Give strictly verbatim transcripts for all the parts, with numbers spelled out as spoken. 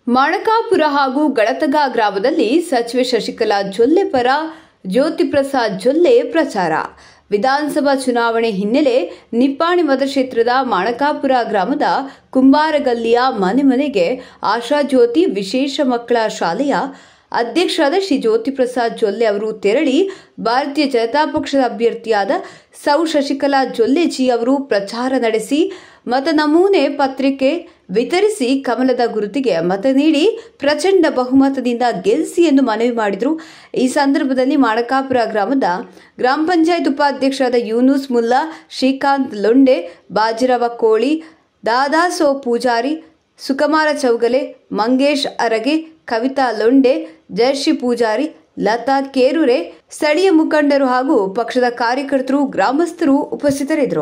ಮಾಣಕಾಪುರ ಹಾಗೂ ಗಳತಗ ಗ್ರಾಮದಲ್ಲಿ ಸಚಿವೆ ಶಶಿಕಲಾ ಜೊಲ್ಲೆ ಪರ ಜ್ಯೋತಿ ಪ್ರಸಾದ್ ಜೊಲ್ಲೆ ಪ್ರಚಾರ. ವಿಧಾನಸಭಾ ಚುನಾವಣೆ ಹಿನ್ನೆಲೆ ನಿಪ್ಪಾಣಿ ಮತಕ್ಷೇತ್ರದ ಮಾಣಕಾಪುರ ಗ್ರಾಮದ ಕುಂಬಾರಗಲ್ಲಿಯ ಮನೆ ಮನೆಗೆ ಆಶಾ ಜ್ಯೋತಿ ವಿಶೇಷ ಮಕ್ಕಳ ಶಾಲೆಯ ಅಧ್ಯಕ್ಷರಾದ ಶ್ರೀ ಜ್ಯೋತಿ ಪ್ರಸಾದ್ ಜೊಲ್ಲೆ ಅವರು ತೆರಳಿ ಭಾರತೀಯ ಜನತಾ ಪಕ್ಷದ ಅಭ್ಯರ್ಥಿಯಾದ ಸೌ ಶಶಿಕಲಾ ಜೊಲ್ಲೆಜಿ ಅವರು ಪ್ರಚಾರ ನಡೆಸಿ ಮತ ನಮೂನೆ ಪತ್ರಿಕೆ ವಿತರಿಸಿ ಕಮಲದ ಗುರುತಿಗೆ ಮತ ನೀಡಿ ಪ್ರಚಂಡ ಬಹುಮತದಿಂದ ಗೆಲ್ಲಿಸಿ ಎಂದು ಮನವಿ ಮಾಡಿದರು. ಈ ಸಂದರ್ಭದಲ್ಲಿ ಮಾಣಕಾಪುರ ಗ್ರಾಮದ ಗ್ರಾಮ ಪಂಚಾಯತ್ ಉಪಾಧ್ಯಕ್ಷರಾದ ಯೂನುಸ್ ಮುಲ್ಲಾ, ಶ್ರೀಕಾಂತ್ ಲೊಂಡೆ, ಬಾಜಿರಾವ ಕೋಳಿ, ದಾದಾಸೋ ಪೂಜಾರಿ, ಸುಕುಮಾರ ಚೌಗಲೆ, ಮಂಗೇಶ್ ಅರಗೆ, ಕವಿತಾ ಲೊಂಡೆ, ಜಯಶ್ರೀ ಪೂಜಾರಿ, ಲತಾ ಕೇರೂರೆ, ಸ್ಥಳೀಯ ಮುಖಂಡರು ಹಾಗೂ ಪಕ್ಷದ ಕಾರ್ಯಕರ್ತರು, ಗ್ರಾಮಸ್ಥರು ಉಪಸ್ಥಿತರಿದ್ದರು.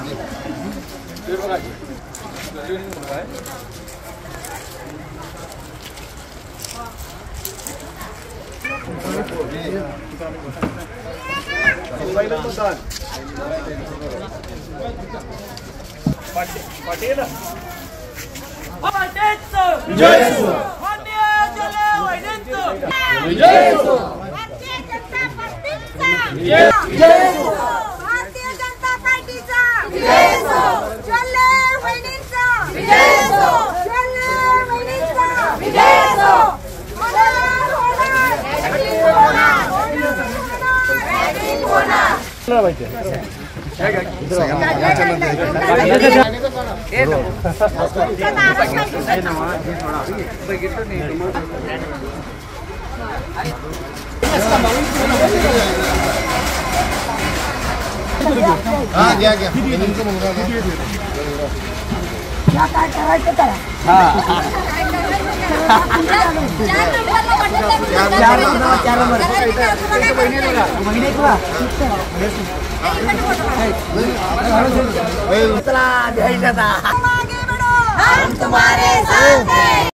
हाँ गया गया इनको मंगा दो क्या काय करायचं करा हां चार नंबर चार नंबर बहिणी बघा चला जय दादा हम तुम्हारे साथ हैं।